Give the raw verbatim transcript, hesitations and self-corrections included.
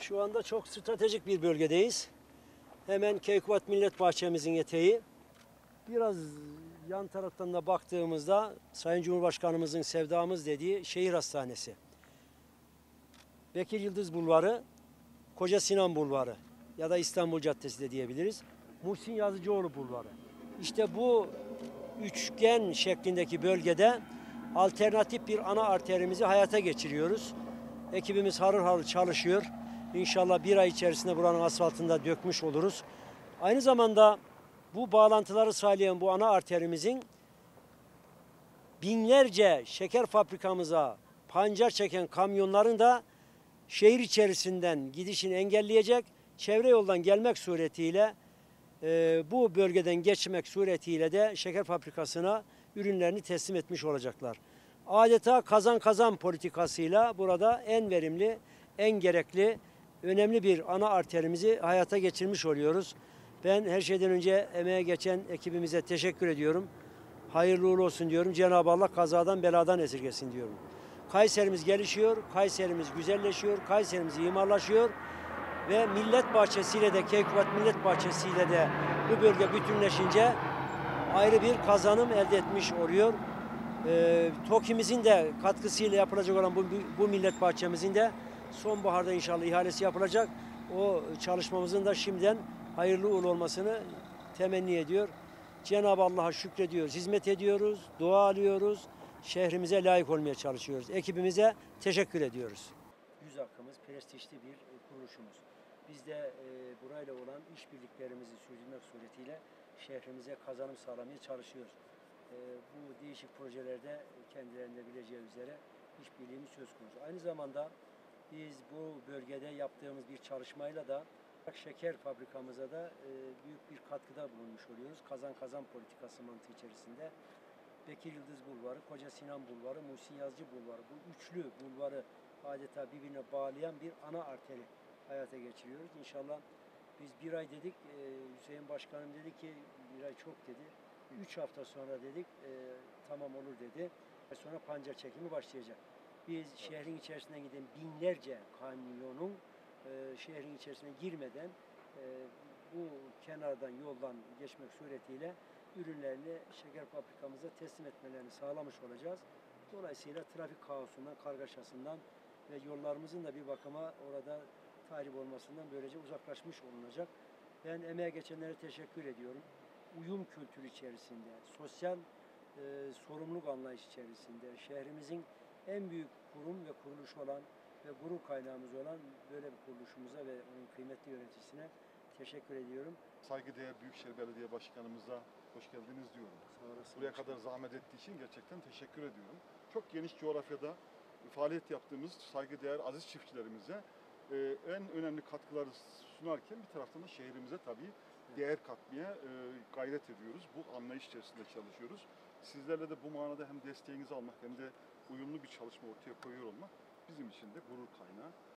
Şu anda çok stratejik bir bölgedeyiz. Hemen Keykubat Millet Bahçemizin eteği. Biraz yan taraftan da baktığımızda Sayın Cumhurbaşkanımızın sevdamız dediği şehir hastanesi. Bekir Yıldız Bulvarı, Koca Sinan Bulvarı ya da İstanbul Caddesi de diyebiliriz. Muhsin Yazıcıoğlu Bulvarı. İşte bu üçgen şeklindeki bölgede alternatif bir ana arterimizi hayata geçiriyoruz. Ekibimiz harıl harıl çalışıyor. İnşallah bir ay içerisinde buranın asfaltında dökmüş oluruz. Aynı zamanda bu bağlantıları sağlayan bu ana arterimizin binlerce şeker fabrikamıza pancar çeken kamyonların da şehir içerisinden gidişini engelleyecek, çevre yoldan gelmek suretiyle e, bu bölgeden geçmek suretiyle de şeker fabrikasına ürünlerini teslim etmiş olacaklar. Adeta kazan kazan politikasıyla burada en verimli, en gerekli, önemli bir ana arterimizi hayata geçirmiş oluyoruz. Ben her şeyden önce emeğe geçen ekibimize teşekkür ediyorum. Hayırlı uğurlu olsun diyorum. Cenab-ı Allah kazadan beladan esirgesin diyorum. Kayserimiz gelişiyor, Kayserimiz güzelleşiyor, Kayserimiz imarlaşıyor ve Millet Bahçesi'yle de Keykubat Millet Bahçesi'yle de bu bölge bütünleşince ayrı bir kazanım elde etmiş oluyor. Ee, TOKİ'mizin de katkısıyla yapılacak olan bu, bu millet bahçemizin de sonbaharda inşallah ihalesi yapılacak. O çalışmamızın da şimdiden hayırlı uğurlu olmasını temenni ediyor. Cenab-ı Allah'a şükrediyoruz, hizmet ediyoruz, dua alıyoruz, şehrimize layık olmaya çalışıyoruz. Ekibimize teşekkür ediyoruz. Yüz hakkımız prestijli bir kuruluşumuz. Biz de e, burayla olan işbirliklerimizi sürdürmek suretiyle şehrimize kazanım sağlamaya çalışıyoruz. E, bu değişik projelerde kendilerinde bileceği üzere işbirliğimiz söz konusu. Aynı zamanda biz bu bölgede yaptığımız bir çalışmayla da şeker fabrikamıza da e, büyük bir katkıda bulunmuş oluyoruz. Kazan kazan politikası mantığı içerisinde. Bekir Yıldız Bulvarı, Koca Sinan Bulvarı, Muhsin Yazıcı Bulvarı, bu üçlü bulvarı adeta birbirine bağlayan bir ana arteri hayata geçiriyoruz. İnşallah biz bir ay dedik, e, Hüseyin Başkanım dedi ki bir ay çok dedi. Üç hafta sonra dedik e, tamam olur dedi. Ve sonra pancar çekimi başlayacak. Biz evet. Şehrin içerisinden giden binlerce kamyonun e, şehrin içerisine girmeden e, bu kenardan yoldan geçmek suretiyle ürünlerini şeker fabrikamıza teslim etmelerini sağlamış olacağız. Dolayısıyla trafik kaosundan, kargaşasından ve yollarımızın da bir bakıma orada tahrip olmasından böylece uzaklaşmış olunacak. Ben emeğe geçenlere teşekkür ediyorum. Uyum kültürü içerisinde, sosyal e, sorumluluk anlayış içerisinde, şehrimizin en büyük kurum ve kuruluş olan ve gurur kaynağımız olan böyle bir kuruluşumuza ve onun kıymetli yöneticisine teşekkür ediyorum. Saygıdeğer Büyükşehir Belediye Başkanımıza hoş geldiniz diyorum. Buraya kadar zahmet ettiği için gerçekten teşekkür ediyorum. Çok geniş coğrafyada faaliyet yaptığımız saygıdeğer aziz çiftçilerimize e, en önemli katkıları sunarken bir taraftan da şehrimize tabii değer katmaya e, gayret ediyoruz. Bu anlayış içerisinde çalışıyoruz. Sizlerle de bu manada hem desteğinizi almak hem de uyumlu bir çalışma ortaya koyuyor olmak bizim için de gurur kaynağı.